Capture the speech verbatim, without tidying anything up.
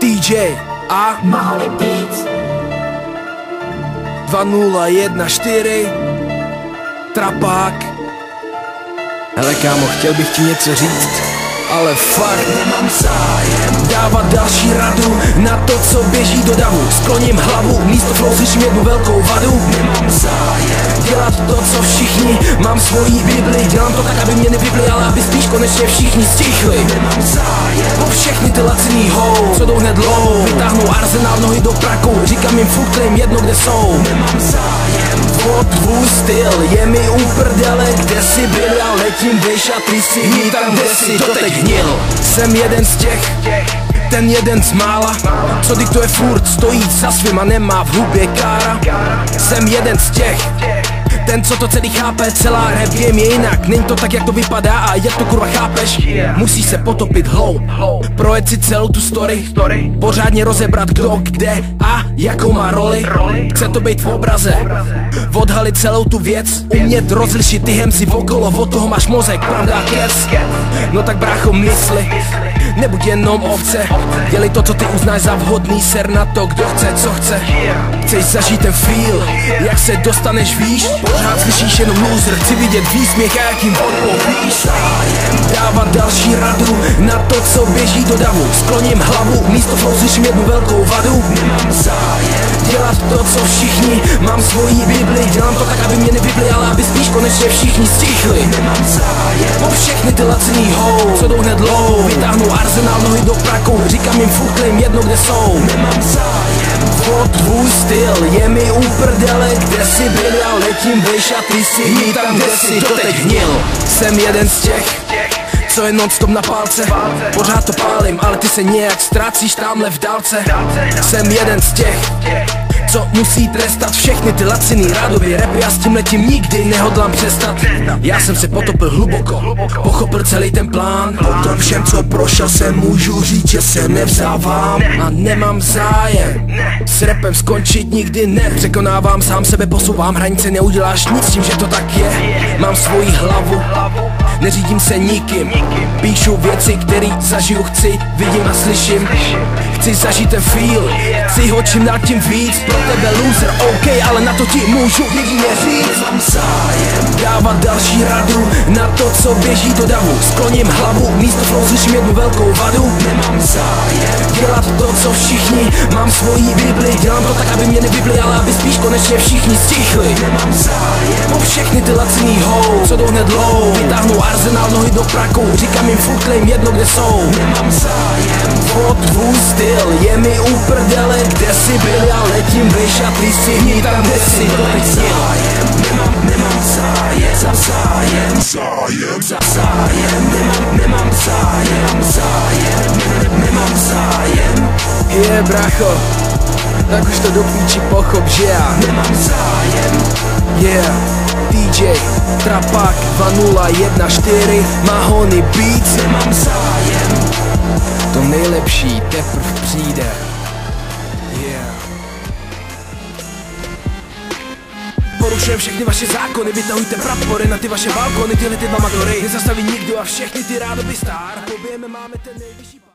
D J a Mahony Beats. dva nula jedna čtyři Trapák. Hele kámo, chtěl bych ti něco říct, ale fakt Nemám zájem dávat další radu na to, co běží do davu. Skloním hlavu, místo flow slyším jednu velkou vadu. Nemám zájem Dělat to, co všichni, mám svojí bibli. Dělám to tak, aby mě nevypli, ale aby spíš konečně všichni stichli. Nemám zájem Po všechny ty laciný hou, co jdou hned low, vytáhnou arzenál, nohy do praku. Říkám jim furt jim jedno, kde jsou. Nemám zájem O tvůj styl je mi uprdele, kde jsi byl, já letím vejš a ty si jí tam, kde jsi doteď hnil. Jsem jeden z těch, ten jeden z mála, co diktuje furt, stojí za svým a nemá v hubě kára. Jsem jeden z těch, ten, co to celý chápe, celá rap game je jinak. Není to tak, jak to vypadá a jak to kurva chápeš. Musíš se potopit hlou, projet si celou tu story, pořádně rozebrat kdo, kde a jakou má roli. Chce to být v obraze, odhalit celou tu věc, umět rozlišit tyhem si okolo, od toho máš mozek, pravda a kec. No tak brácho mysli, nebuď jenom ovce, dělej to, co ty uznáš za vhodný, ser na to, kdo chce, co chce. Chceš zažít ten feel, jak se dostaneš výš, pořád slyšíš jenom loser, chci vidět výsměch a jak jim odpovíš. Dávat další radu na to, co běží do davu. Skloním hlavu, místo flow slyším jednu velkou vadu. Nemám zájem Dělat to, co všichni, mám svojí bibli. Dělám to tak, aby mě nevypli, ale aby spíš konečně všichni stichli. Nemám zájem Po všechny ty laciný hou, co jdou hned low, vytáhnou arzenál, nohy do praku. Říkám jim furt jim jedno, kde jsou. Nemám zájem O tvůj styl je mi uprdele, kde jsi byl, já letím vejš a ty si jí tam, kde jsi doteď hnil. Jsem jeden z těch, co je non-stop na palce, pořád to pálím, ale ty se nějak ztrácíš tamhle v dálce. Jsem jeden z těch, co musí trestat všechny ty laciný rádový rapy, já s tím letím nikdy nehodlám přestat. Já jsem se potopil hluboko, pochopil celý ten plán. Po tom všem, co prošel, se můžu říct, že se nevzdávám a nemám zájem s rapem skončit nikdy ne. Překonávám sám sebe, posouvám hranice, neuděláš nic tím, že to tak je. Mám svoji hlavu, neřídím se nikým, píšu věci, který zažiju, chci, vidím a slyším. Chci zažít ten feel, chci ho čím dál tím víc. Pro tebe loser, OK, ale na to ti můžu jedině říct. Nemám zájem Dávat další radu na to, co běží do davu. Skloním hlavu, místo flow slyším jednu velkou vadu. Nemám zájem Dělat to, co všichni, mám svojí bibli. Dělám to tak, aby mě nevypli, ale aby spíš konečně všichni stichli. Nemám zájem Po všechny ty laciný hou, co jdou hned low, vytáhnou arzenál, nohy do praku. Říkám jim furt jim jedno, kde jsou. Nemám zájem O tvůj styl je mi uprdele, kde jsi byl, já letím vejš a ty si jí tam, kde jsi doteď hnil. Nemám, nemám zájem Za zájem Zájem Za zájem Nemám, nemám zájem Zájem ne, Nemám zájem Je bracho, tak už to do píči pochop, že já Nemám zájem Yeah, D J Trapák dva nula jedna čtyři Mahony Beats. Nemám zájem To nejlepší teprv přijde. Yeah. Porušujem všechny vaše zákony, vytahujte prapory na ty vaše balkony, tyhle ty dva madory nezastaví nikdo a všechny ty rádoby star. Pobijeme, máme ten nejvyšší